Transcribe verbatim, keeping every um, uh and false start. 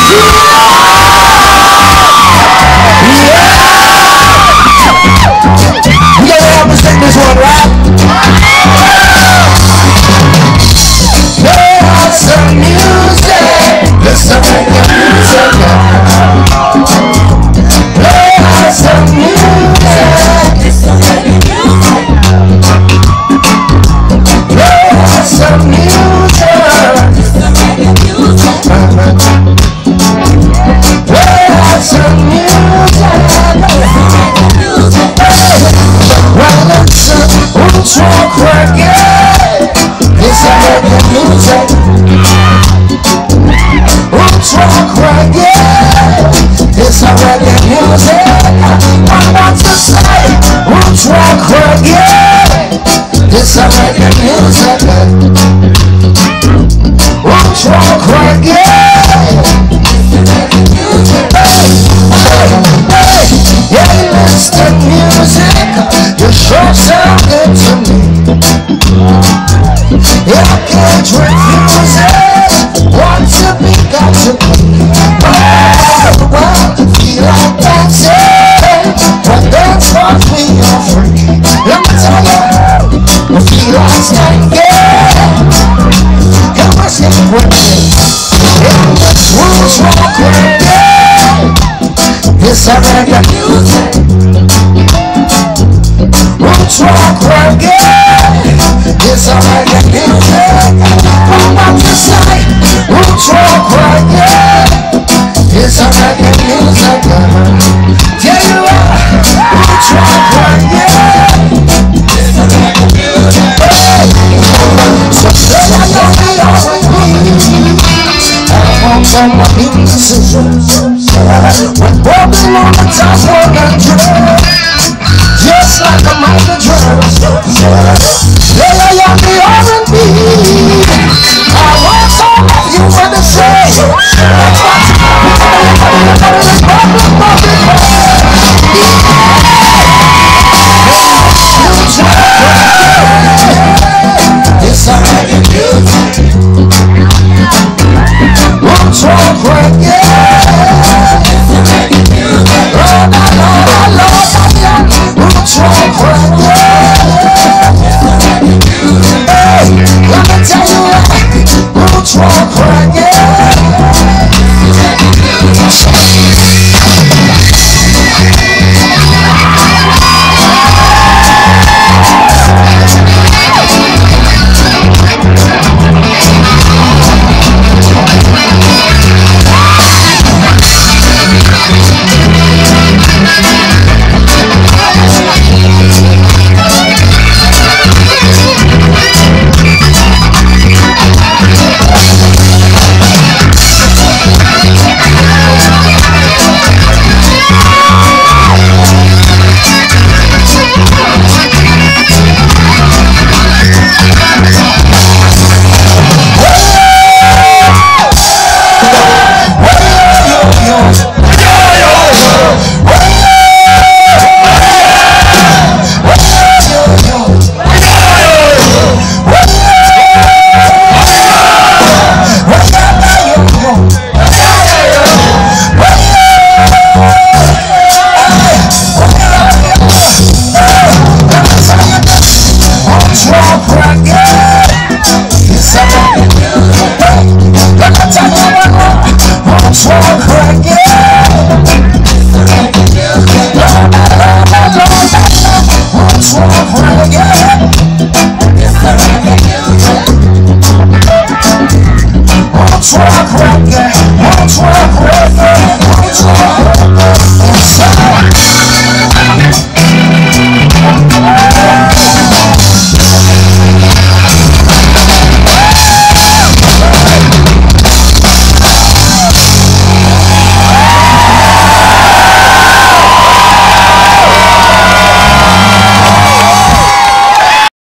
You gotta help me sing this one, right? Play out some music. Listen to the music. Play out some music. Listen to the music. Play out some music. Listen to the music. Play out some music. Well, it's a ultra reggae. It's a reggae music. Ultra reggae. It's a reggae music. I want to say ultra reggae. It's a reggae music. Ultra reggae. Hey, hey, hey. Yeah, listen music. You sure sound good to me. Yeah, I can't refuse it. Want to be, got to be. Oh, well, feel like dancing. When dance floors we are free. Let me tell you, we feel like standing. Come on, sing with me. In the rules walk with me. It's a reggae music. Roots rock reggae. It's a reggae music. I'm about to say roots rock reggae. It's a reggae music. Tell you what, roots rock reggae. It's a reggae music. So say I know we always be. I want some music. When walking on the top of the drum, just like a mighty drum.